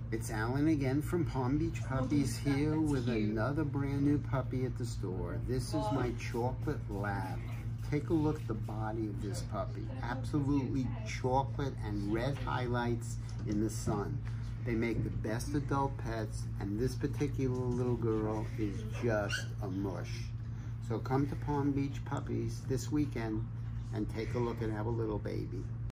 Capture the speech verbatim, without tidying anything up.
It's Alan again from Palm Beach Puppies here with another brand new puppy at the store. This is my chocolate lab. Take a look at the body of this puppy. Absolutely chocolate and red highlights in the sun. They make the best adult pets, and this particular little girl is just a mush. So come to Palm Beach Puppies this weekend and take a look at our little baby.